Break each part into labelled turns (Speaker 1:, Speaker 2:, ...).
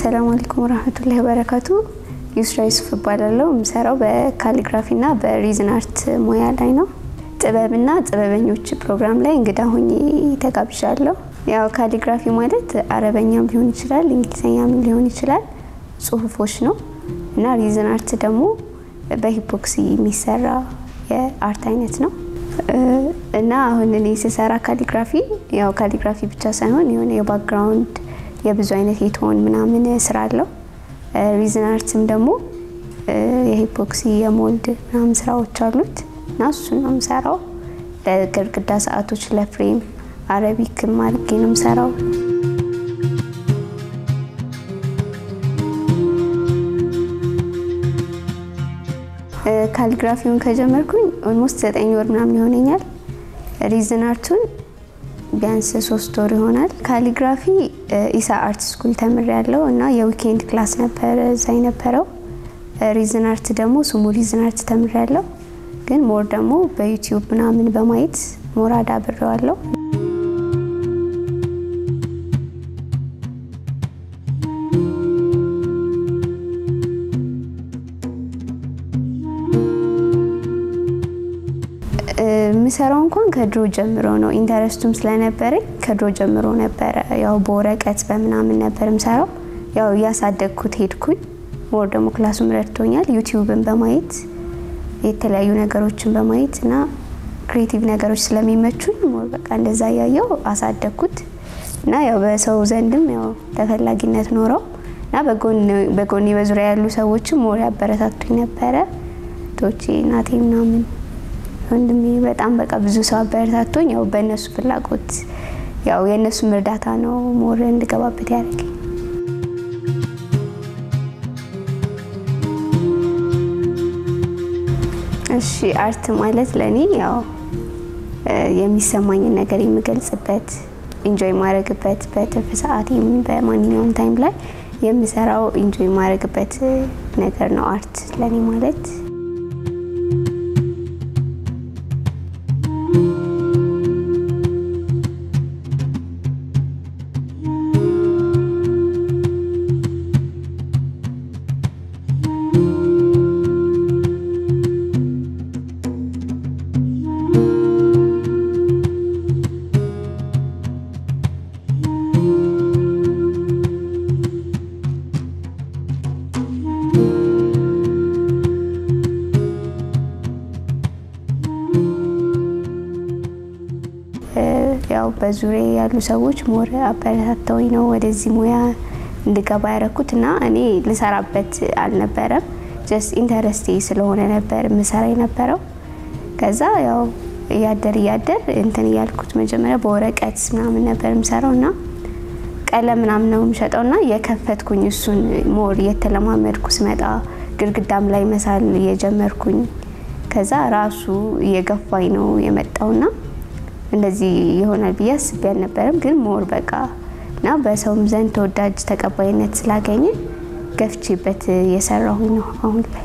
Speaker 1: السلام عليكم ورحمة الله وبركاته يسرا يوسف እባላለሁ ምሰራው በካሊግራፊና በሪዝን አርት ሙያ ላይ ነው ጥበብና ጥበበኞች ፕሮግራም ላይ እንግዳ ሆኜ ተጋብዣለሁ ያው ካሊግራፊ ማለት አረበኛም ሊሆን ይችላል እንግሊዘኛም ሊሆን ይችላል ጽሁፎች ነው እና ሪዝን አርት ደግሞ በሂፖክሲ የሚሰራ የአርት አይነት ነው እና አሁን እኔ ስሰራ ካሊግራፊ ያው ካሊግራፊ ብቻ ሳይሆን የሆነ የባክግራውንድ የብዙ አይነት የቶን ምናምን ስራ አለው ሪዝን አርትም ደግሞ የሂፖክሲ የሞልድ ምናምን ስራዎች አሉት እና እሱን ነው የምሰራው ለግድግዳ ሰዓቶች ለፍሬም አረቢክ ማርጌ ነው የምሰራው ካሊግራፊውን ከጀመርኩኝ ኦልሞስት 9 ወር ምናምን ይሆነኛል ሪዝን አርቱን ቢያንስ 3 ወር ይሆናል ካሊግራፊ ኢሳ አርት ስኩል ተምሬያለሁ እና የዊኬንድ ክላስ ነበር እዛይ ነበረው ሪዝን አርት ደግሞ ስሙ ሪዝን አርት ተምሬያለሁ ግን ሞር ደግሞ በዩቲዩብ ምናምን በማየት ሞር አዳብሬዋለሁ ምሰራው እንኳን ከድሮ ጀምሮ ነው ኢንተረስቱም ስለነበረ ከድሮ ጀምሮ ነበር ያው በወረቀት በመናምን ነበር ምሰራው ያው ያሳደግኩት ሄድኩኝ ሞር ደግሞ ክላሱም ረድቶኛል ዩቲዩብን በማየት የተለያዩ ነገሮችን በማየትና ክሬቲቭ ነገሮች ስለሚመቹኝ ሞር በቃ እንደዛ ያያው አሳደግኩት እና ያው በሰው ዘንድም ያው ተፈላጊነት ኖረው እና በጎን በዙሪያ ያሉ ሰዎችም ሞር ያበረታቱኝ ነበር ቶቼ ናቴ ምናምን ወንድሜ በጣም በቃ ብዙ ሰው አበረታቶኝ ያው በእነሱ ፍላጎት ያው የነሱ እርዳታ ነው ሞር እንድገባበት ያደረገኝ እሺ አርት ማለት ለኔ ያው የሚሰማኝ ነገር የምገልጽበት ኢንጆይ ማድረግበት በትርፍ ሰዓቴም በማንኛውም ታይም ላይ የምሰራው ኢንጆይ ማድረግበት ነገር ነው አርት ለኔ ማለት ያው በዙሪያ ያሉ ሰዎች ሞር አበረታተውኝ ነው ወደዚህ ሙያ እንድገባ ያረኩትና እኔ ልሰራበት አልነበረም ጀስት ኢንተረስቲ ስለሆነ ነበር ምሰራ የነበረው ከዛ ያው ያደር እንትን ያልኩት መጀመሪያ በወረቀት ምናምን ነበር ምሰራውና ቀለም ምናምን ነው ምሸጠውና የከፈትኩኝ እሱን ሞር የተለማመድኩ ስመጣ ግድግዳም ላይ መሳል የጀመርኩኝ ከዛ ራሱ የገፋኝ ነው የመጣውና እንደዚህ ይሆናል ቢያስ ቢያልነበረም ግን ሞር በቃና በሰውም ዘንድ ተወዳጅ ተቀባይነት ስላገኘ ገፍቼበት የሰራሁኝ ነው አሁን ላይ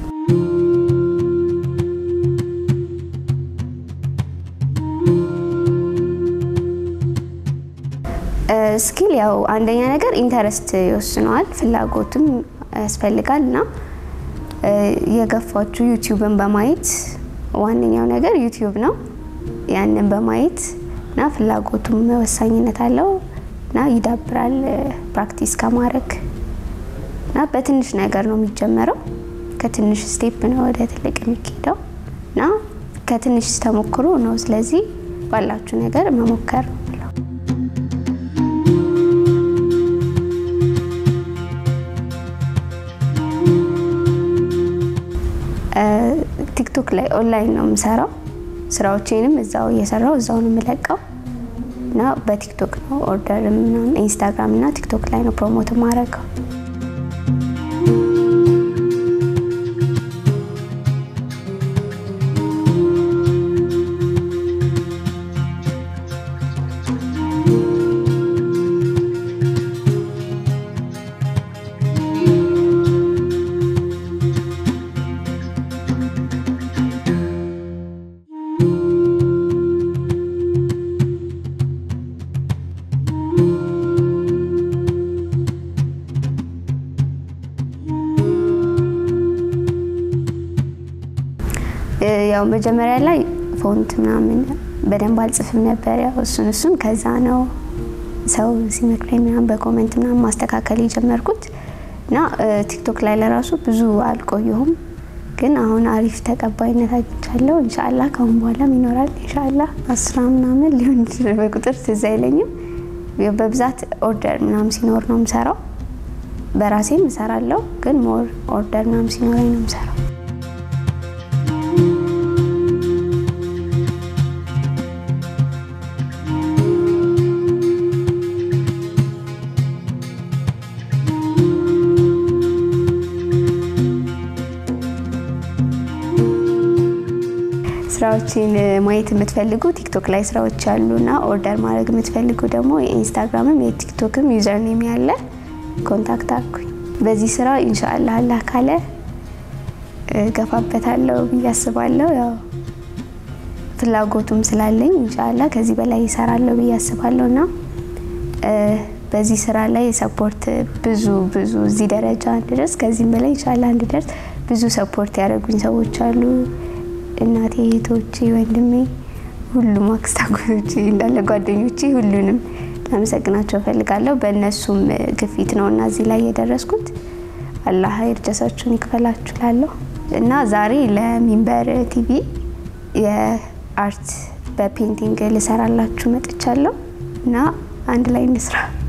Speaker 1: ስኪል ያው አንደኛ ነገር ኢንተረስት ይወስነዋል ፍላጎትም ያስፈልጋልና የገፋችሁ ዩቲዩብን በማየት ዋንኛው ነገር ዩቲዩብ ነው ያንን በማየት እና ፍላጎቱም ወሳኝነት አለው እና ይዳብራል ፕራክቲስ ከማድረግ እና በትንሽ ነገር ነው የሚጀመረው ከትንሽ ስቴፕ ነው ወደ ትልቅ የሚሄደው እና ከትንሽ ተሞክሮ ነው ስለዚህ ባላችሁ ነገር መሞከር ቲክቶክ ላይ ኦንላይን ነው የምሰራው ስራዎቼንም እዛው እየሰራው እዛው ነው የምለቀው እና በቲክቶክ ነው ኦርደርም እና ኢንስታግራም እና ቲክቶክ ላይ ነው ፕሮሞት ማድረገው ያው መጀመሪያ ላይ ፎንት ምናምን በደንብ አልጽፍም ነበር ያው እሱን ከዛ ነው ሰው ሲመክረኝ ምናምን በኮሜንት ምናምን ማስተካከል የጀመርኩት እና ቲክቶክ ላይ ለራሱ ብዙ አልቆየሁም ግን አሁን አሪፍ ተቀባይነት አግኝቻለሁ ኢንሻአላህ ካሁን በኋላም ይኖራል ኢንሻአላህ 10 ምናምን ሊሆን ይችላል በቁጥር ትዝ አይለኝም በብዛት ኦርደር ምናምን ሲኖር ነው የምሰራው በራሴም እሰራለሁ ግን ሞር ኦርደር ምናምን ሲኖረኝ ነው የምሰራው ስራዎችን ማየት የምትፈልጉ ቲክቶክ ላይ ስራዎች አሉና ኦርደር ማድረግ የምትፈልጉ ደግሞ የኢንስታግራምም የቲክቶክም ዩዘር ኔም ያለ ኮንታክት አድርጉኝ በዚህ ስራ ኢንሻአላህ አላህ ካለ ገፋበታለሁ ብያስባለሁ ያው ፍላጎቱም ስላለኝ ኢንሻአላህ ከዚህ በላይ ይሰራለሁ ብያስባለሁና በዚህ ስራ ላይ ሰፖርት ብዙ እዚህ ደረጃ እንድደርስ ከዚህም በላይ ኢንሻአላህ እንድደርስ ብዙ ሰፖርት ያደርጉኝ ሰዎች አሉ እናቴ እህቶቼ ወንድሜ ሁሉም አክስታጎቼ እንዳለ ጓደኞቼ ሁሉንም ለማመስገናቸው ፈልጋለሁ በእነሱም ግፊት ነውና እዚህ ላይ የደረስኩት አላህ ይርዳሳችሁን ይክፈላችሁላለሁ እና ዛሬ ለሚንበር ቲቪ የአርት በፔንቲንግ ልሰራላችሁ መጥቻለሁ እና አንድ ላይ እንስራ